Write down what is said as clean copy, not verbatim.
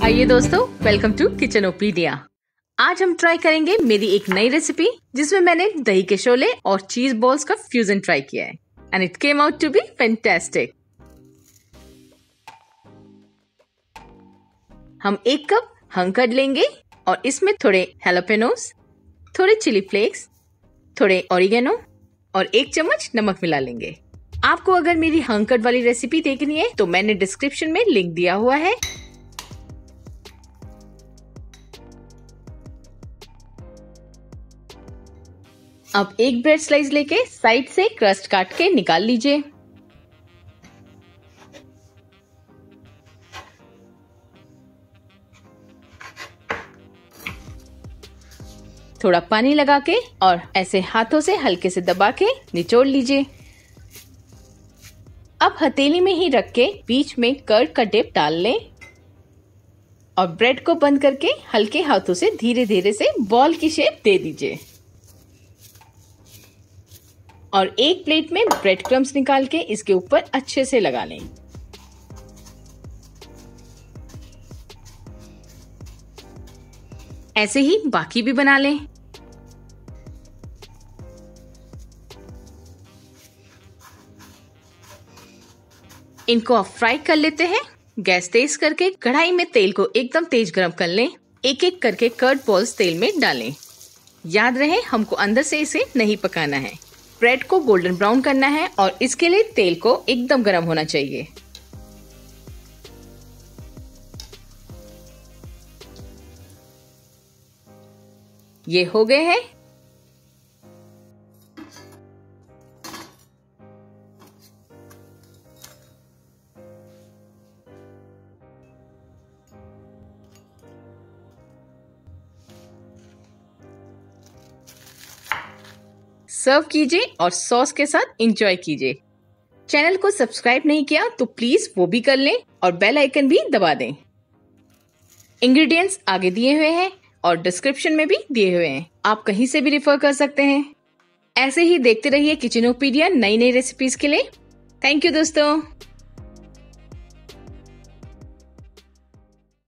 आइए दोस्तों, welcome to किचनोपीडिया। आज हम ट्राई करेंगे मेरी एक नई रेसिपी जिसमें मैंने दही के शोले और चीज बॉल्स का फ्यूजन ट्राई किया है and it came out to be fantastic. हम 1 कप हंग कर्ड लेंगे और इसमें थोड़े हैलोपेनोस, थोड़े चिली फ्लेक्स, थोड़े ओरिगेनो और 1 चम्मच नमक मिला लेंगे। आपको अगर मेरी हंग कर्ड वाली रेसिपी देखनी है तो मैंने डिस्क्रिप्शन में लिंक दिया हुआ है। अब एक ब्रेड स्लाइस लेके साइड से क्रस्ट काट के निकाल लीजिए। थोड़ा पानी लगा के और ऐसे हाथों से हल्के से दबा के निचोड़ लीजिए। अब हथेली में ही रख के बीच में कर्ड का डिप डाल लें और ब्रेड को बंद करके हल्के हाथों से धीरे धीरे से बॉल की शेप दे दीजिए। और एक प्लेट में ब्रेड क्रम्स निकाल के इसके ऊपर अच्छे से लगा लें। ऐसे ही बाकी भी बना लें। इनको आप फ्राई कर लेते हैं। गैस तेज करके कढ़ाई में तेल को एकदम तेज गरम कर लें। एक एक करके कर्ड बॉल्स तेल में डालें। याद रहे, हमको अंदर से इसे नहीं पकाना है। ब्रेड को गोल्डन ब्राउन करना है और इसके लिए तेल को एकदम गर्म होना चाहिए। ये हो गए हैं। सर्व कीजिए और सॉस के साथ एंजॉय कीजिए। चैनल को सब्सक्राइब नहीं किया तो प्लीज वो भी कर लें और बेल आइकन भी दबा दें। इंग्रेडिएंट्स आगे दिए हुए हैं और डिस्क्रिप्शन में भी दिए हुए हैं, आप कहीं से भी रिफर कर सकते हैं। ऐसे ही देखते रहिए किचनोपीडिया नई नई रेसिपीज के लिए। थैंक यू दोस्तों।